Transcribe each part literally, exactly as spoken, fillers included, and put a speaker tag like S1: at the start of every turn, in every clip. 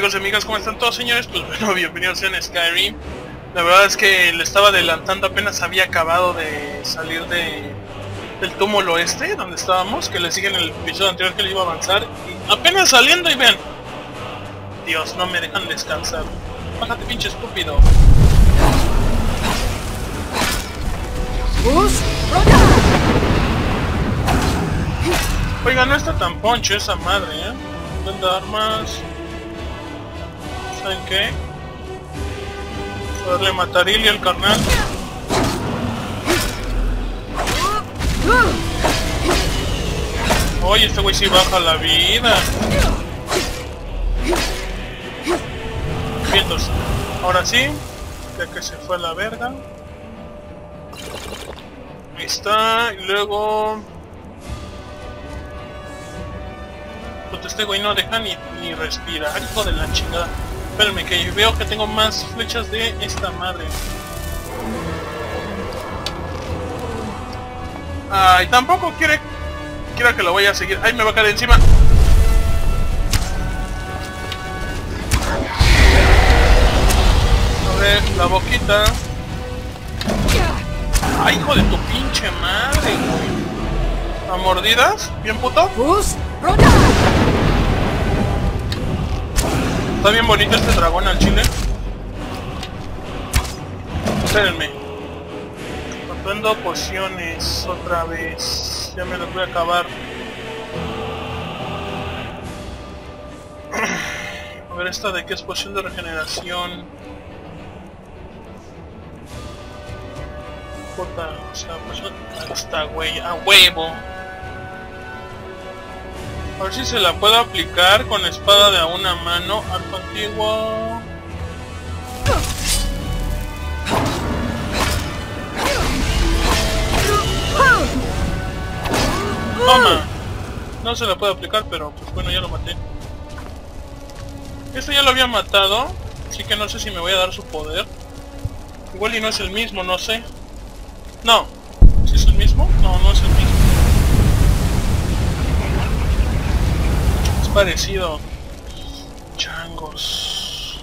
S1: amigos y amigas, ¿cómo están todos, señores? Pues bueno, bienvenidos en Skyrim. La verdad es que le estaba adelantando, apenas había acabado de salir de del túmulo este, donde estábamos, que les dije en el episodio anterior que le iba a avanzar, y apenas saliendo y vean. Dios, no me dejan descansar. Bájate, pinche estúpido. Oiga, no está tan poncho esa madre, ¿eh? Vende armas. ¿Saben qué? Darle matarili al carnal. Oye, este güey sí baja la vida. Bien, entonces, ahora sí, ya que se fue a la verga. Ahí está, y luego... pues este güey no deja ni, ni respirar, hijo de la chingada. Espérenme, que veo que tengo más flechas de esta madre. Ay, tampoco quiere... quiera que lo vaya a seguir. Ay, me va a caer encima. Abre la boquita. Ay, hijo de tu pinche madre, güey. ¿A mordidas? ¿Bien puto? Está bien bonito este dragón al chile. Espérenme. Aprendo pociones otra vez. Ya me las voy a acabar. A ver, esta de qué es poción de regeneración. Puta, o sea, poción... esta güey, a huevo. A ver si se la puedo aplicar con espada de a una mano. Arco antiguo. Toma. No se la puedo aplicar, pero pues bueno, ya lo maté. Este ya lo había matado, así que no sé si me voy a dar su poder. Igual y no es el mismo, no sé. No. ¿Sí es el mismo? No, no es el mismo. Parecido. Changos.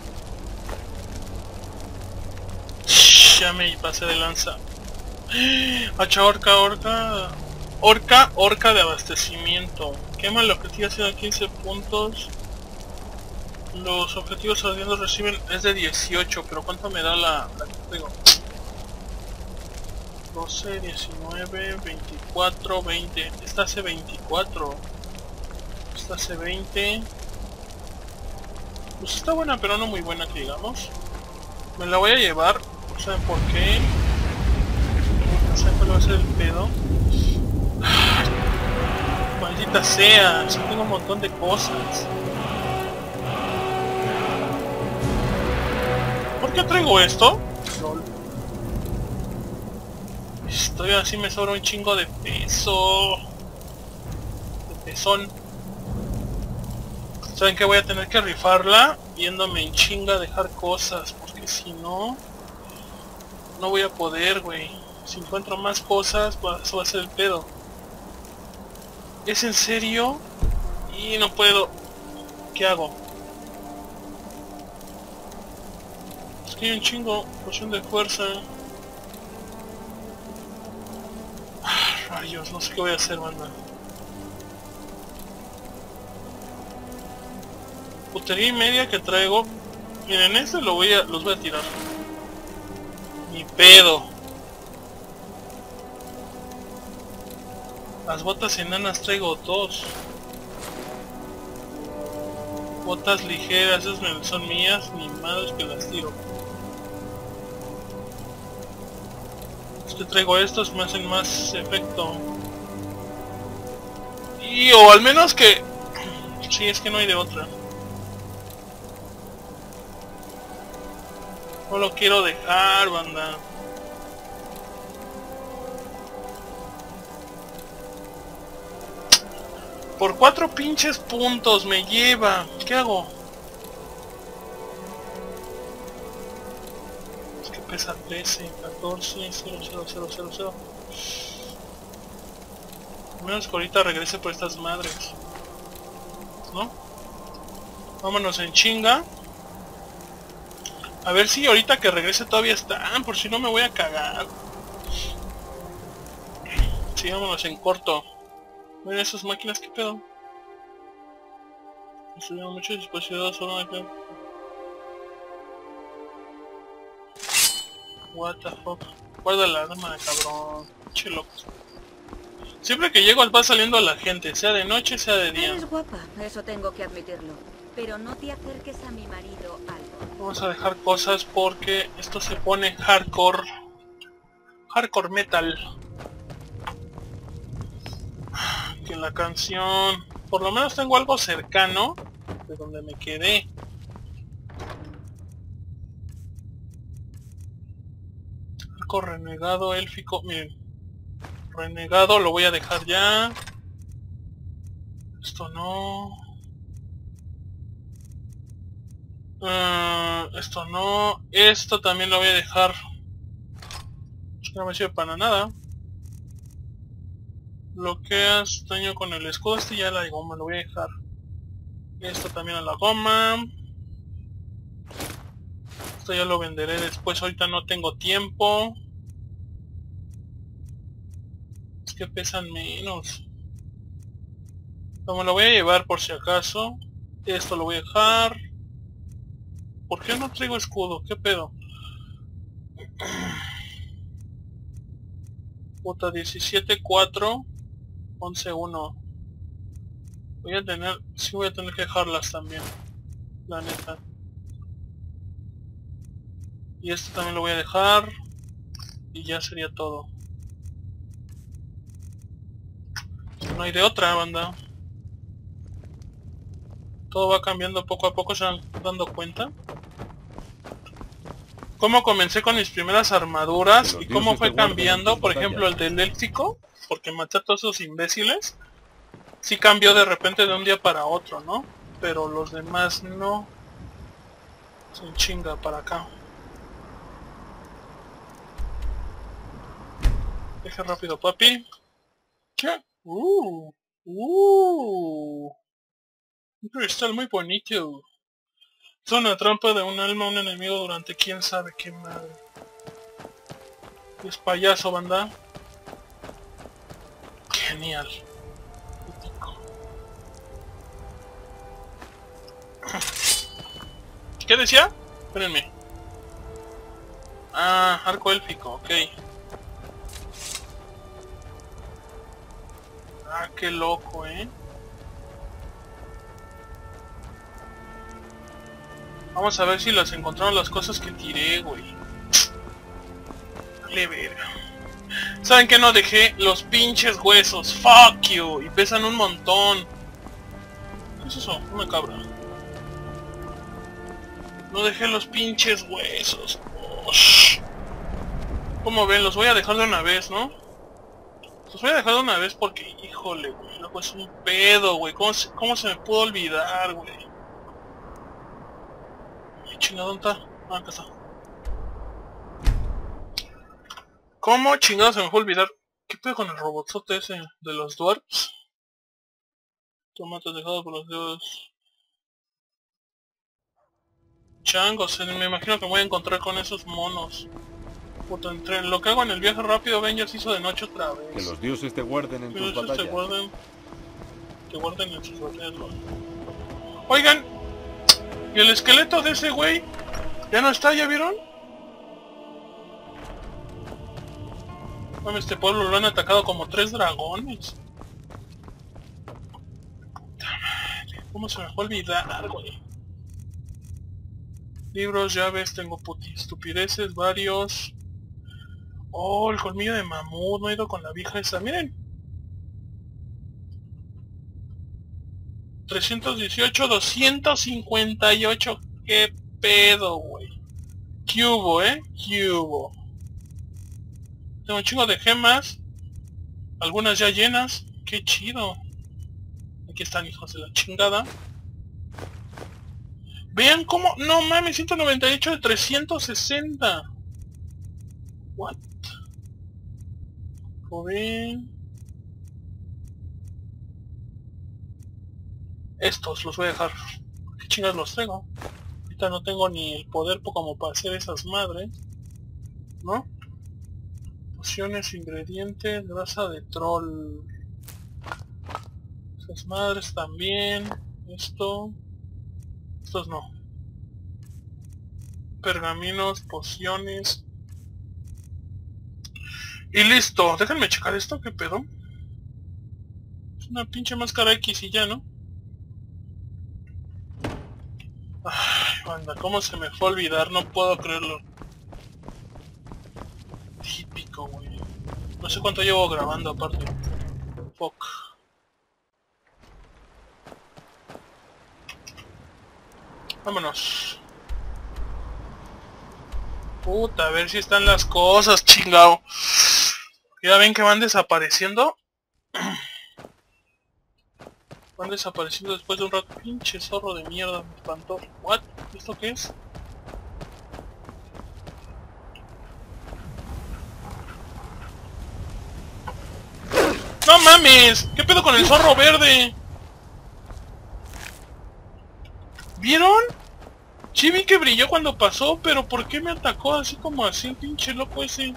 S1: Ya me pasé de lanza. Hacha orca, orca. Orca, orca de abastecimiento. Quema el objetivo hacia quince puntos. Los objetivos ardiendo reciben es de dieciocho, pero ¿cuánto me da la, la que digo? doce, diecinueve, veinticuatro, veinte. Esta hace veinticuatro. Esta hace veinte. Pues está buena, pero no muy buena que digamos. Me la voy a llevar. No saben por qué. No sé cuál va a ser el pedo. Maldita sea. Sí tengo un montón de cosas. ¿Por qué traigo esto? Lol. Estoy así, me sobra un chingo de peso. De pezón. Saben que voy a tener que rifarla yéndome en chinga a dejar cosas, porque si no no voy a poder, güey. Si encuentro más cosas, pues eso va a ser el pedo. ¿Es en serio? Y no puedo. ¿Qué hago? Es que hay un chingo. Poción de fuerza. Ah, rayos, no sé qué voy a hacer, banda. Putería y media que traigo. Miren, este lo voy a, los voy a tirar. Ni pedo. Las botas enanas traigo dos. Botas ligeras, esas son mías, ni madres que las tiro. Es que traigo estos, me hacen más efecto. Y o al menos que... sí, es que no hay de otra. No lo quiero dejar, banda. Por cuatro pinches puntos me lleva. ¿Qué hago? Es que pesa trece, catorce, cero, cero, cero, cero, cero. A menos que ahorita regrese por estas madres, ¿no? Vámonos en chinga. A ver si ahorita que regrese todavía están, por si no me voy a cagar. Sí, vámonos en corto. Miren esas máquinas, ¿qué pedo? Estuvieron muchos dispositivos solo acá. What the fuck. Guarda la arma, cabrón. Che locos. Siempre que llego va saliendo a la gente, sea de noche, sea de día.
S2: Eres guapa, eso tengo que admitirlo. Pero no te acerques a mi marido, Albo.
S1: Vamos a dejar cosas porque esto se pone hardcore. Hardcore metal. Que la canción... Por lo menos tengo algo cercano de donde me quedé. Arco renegado élfico. Miren. Renegado lo voy a dejar ya. Esto no. Uh, esto no. Esto también lo voy a dejar. No me sirve para nada. Bloqueas daño con el escudo. Este ya la goma lo voy a dejar. Esto también a la goma. Esto ya lo venderé después. Ahorita no tengo tiempo. Es que pesan menos. Como lo voy a llevar por si acaso. Esto lo voy a dejar. ¿Por qué no traigo escudo? ¿Qué pedo? Puta, diecisiete, cuatro, once, uno. Voy a tener... Sí voy a tener que dejarlas también. La neta. Y esto también lo voy a dejar. Y ya sería todo. No hay de otra, banda. Todo va cambiando poco a poco, se van dando cuenta. Cómo comencé con mis primeras armaduras y cómo fue cambiando, por ejemplo, el del élfico, porque maté a todos esos imbéciles. Sí cambió de repente de un día para otro, ¿no? Pero los demás no. Se chinga para acá. Deja rápido, papi. ¿Qué? Uh, uh. Un cristal muy bonito. Es una trampa de un alma a un enemigo durante quién sabe qué madre. Es payaso, banda. Genial. ¿Qué decía? Espérenme. Ah, arco élfico, ok. Ah, qué loco, eh. Vamos a ver si las encontraron las cosas que tiré, güey. Dale verga. ¿Saben qué? No dejé los pinches huesos. Fuck you. Y pesan un montón. ¿Qué es eso? Una cabra. No dejé los pinches huesos. Oh, ¿cómo ven? Los voy a dejar de una vez, ¿no? Los voy a dejar de una vez porque, híjole, güey. Loco, es un pedo, güey. ¿Cómo se, cómo se me pudo olvidar, güey? Chingado, ¿dónde está? Ah, acá está. ¿Cómo chingado se me fue a olvidar? ¿Qué pedo con el robotzote ese de los dwarfs? Tomates dejados por los dedos. Changos, me imagino que me voy a encontrar con esos monos. Puta, entre lo que hago en el viaje rápido, Avengers hizo de noche otra vez.
S3: Que los dioses te guarden en tus batallas.
S1: Te guarden, te guarden en sus batallas. Oigan, ¿y el esqueleto de ese güey? ¿Ya no está? ¿Ya vieron? Mami, este pueblo lo han atacado como tres dragones. ¿Cómo se me fue a olvidar, güey? Libros, llaves, tengo puti estupideces, varios. Oh, el colmillo de mamut, no he ido con la vieja esa, miren. trescientos dieciocho, doscientos cincuenta y ocho, qué pedo, güey. ¿Qué hubo, eh? ¿Qué hubo? Tengo un chingo de gemas. Algunas ya llenas. Qué chido. Aquí están, hijos de la chingada. Vean cómo... No mames, ciento noventa y ocho de trescientos sesenta. What? Joder. Estos los voy a dejar. chingas los traigo? Ahorita no tengo ni el poder como para hacer esas madres, ¿no? Pociones, ingredientes, grasa de troll. Esas madres también. Esto. Estos no. Pergaminos, pociones. Y listo. Déjenme checar esto, ¿qué pedo? Es una pinche máscara X y ya, ¿no? Ay, banda, ¿cómo se me fue a olvidar? No puedo creerlo. Típico, güey. No sé cuánto llevo grabando aparte. Fuck. Vámonos. Puta, a ver si están las cosas, chingao. Ya ven que van desapareciendo. Van desapareciendo después de un rato. Pinche zorro de mierda, me espantó. What? ¿Esto qué es? ¡No mames! ¿Qué pedo con el zorro verde? ¿Vieron? Sí vi que brilló cuando pasó, pero ¿por qué me atacó así como así el pinche loco ese?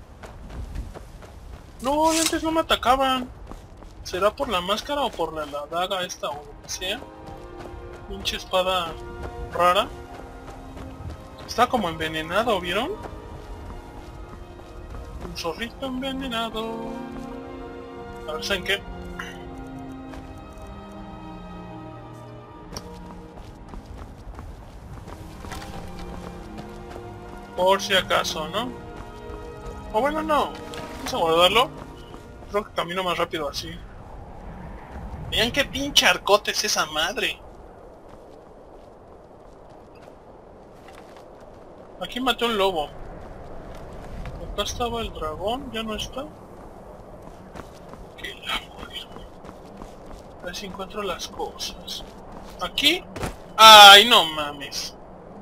S1: No, antes no me atacaban. ¿Será por la máscara o por la, la daga esta o lo que sea? Pinche espada rara. Está como envenenado, ¿vieron? Un zorrito envenenado. A ver, ¿saben qué? Por si acaso, ¿no? O bueno, no. Vamos a guardarlo. Creo que camino más rápido así. Vean qué pinche arcote es esa madre. Aquí maté un lobo. Acá estaba el dragón, ya no está. Qué labor. A ver si encuentro las cosas. Aquí. Ay, no mames.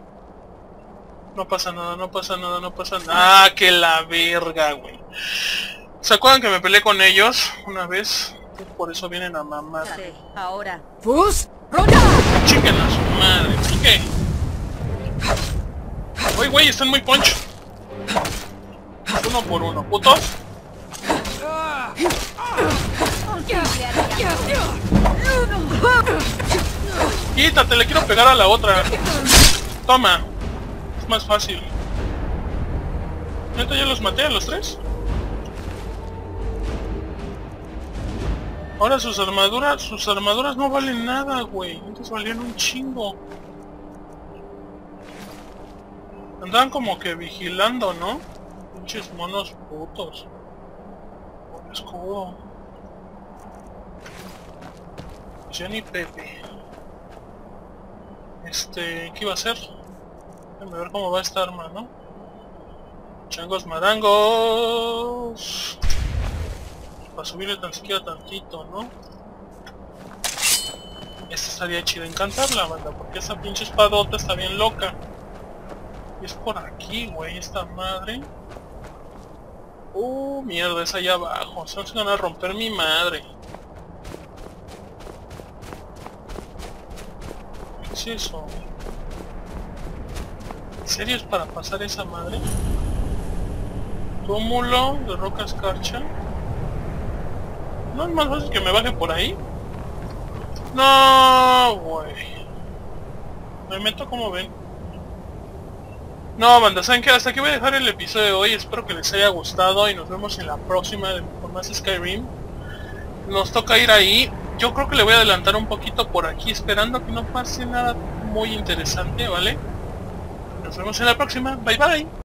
S1: No pasa nada, no pasa nada, no pasa nada. Ah, que la verga, güey. ¿Se acuerdan que me peleé con ellos una vez? Por eso vienen a mamar.
S2: Sí, ahora.
S4: ¡Fus!
S1: Chiquen a su madre. ¿Y qué? Uy, güey, están muy poncho. Uno por uno, putos. Quítate, le quiero pegar a la otra. Toma. Es más fácil. ¿Neta ya los maté a los tres? Ahora sus armaduras, sus armaduras no valen nada, güey. Antes valían un chingo. Andaban como que vigilando, ¿no? Pinches monos putos. Escudo. Jenny Pepe. Este, ¿qué iba a hacer? Déjame ver cómo va esta arma, ¿no? Changos marangos. Para subirle tan siquiera tantito, ¿no? Esta estaría chido encantarla, banda, porque esa pinche espadota está bien loca. Y es por aquí, güey, esta madre. Uh, mierda, es allá abajo. Se van a romper mi madre. ¿Qué es eso? ¿En serio es para pasar esa madre? Túmulo de roca escarcha. ¿No es más fácil que me baje por ahí? No, güey. Me meto como ven. No, banda, ¿saben qué? Hasta aquí voy a dejar el episodio de hoy. Espero que les haya gustado y nos vemos en la próxima con más Skyrim. Nos toca ir ahí. Yo creo que le voy a adelantar un poquito por aquí, esperando que no pase nada muy interesante, ¿vale? Nos vemos en la próxima. Bye bye.